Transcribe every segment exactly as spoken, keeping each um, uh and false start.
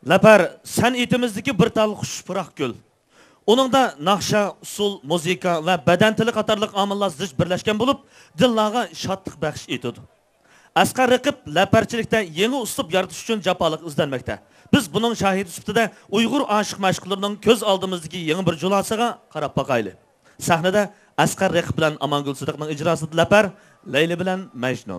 Lapar san'atimizdagi bir tal xushpuroq gul. Oningda naqsha, usul, muzika va badan tili qatorliq omillar zich birlashgan bo'lib, dillarga shodlik baxsh etadi. Asqar Raqib laparchilikda yangi uslub yaratish uchun jafoliq izlanmoqda. Biz buning shohidi sifatida Uyg'ur oshiq mashhurlarining ko'z oldimizdagi yangi bir julosiga qarab boqayli. Sahnada Asqar Raqib bilan Amangul Sidiqning ijrosida Lapar, Layli bilan Majnun.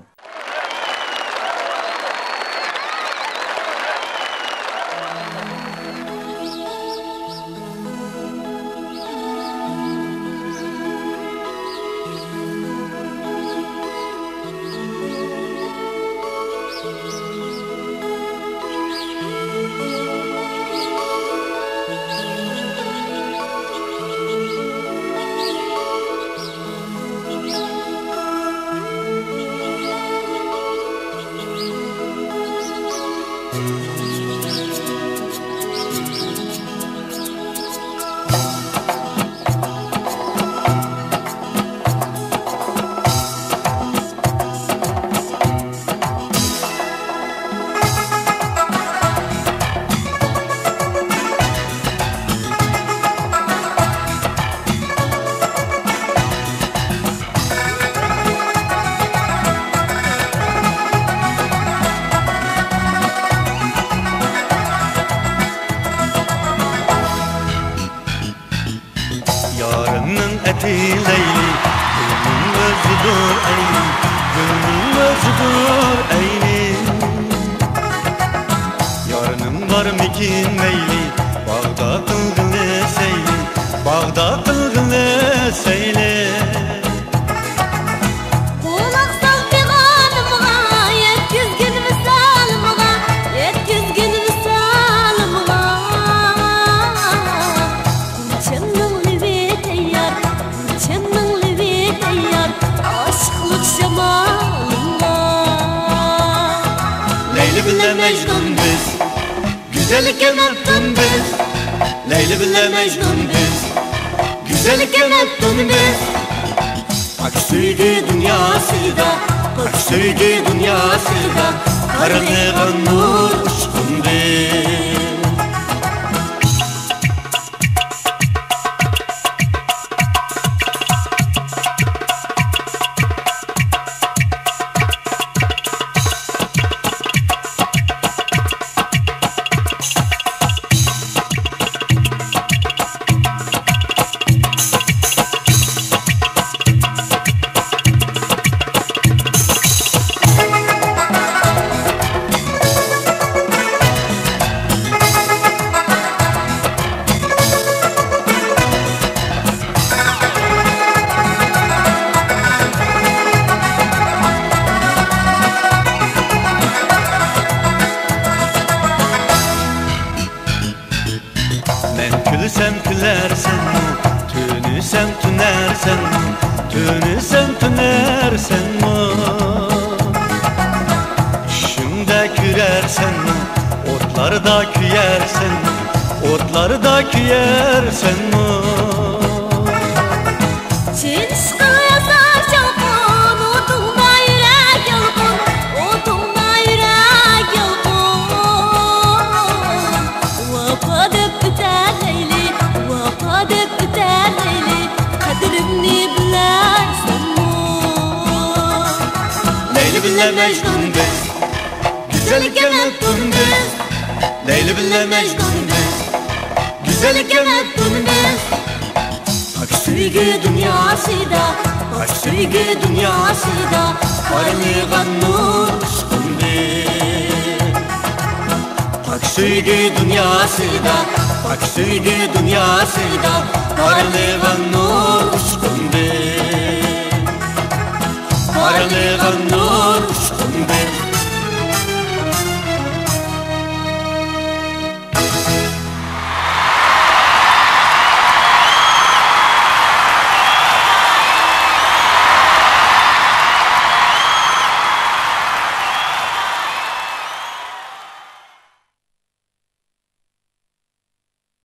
Parlaygan nur uçkunde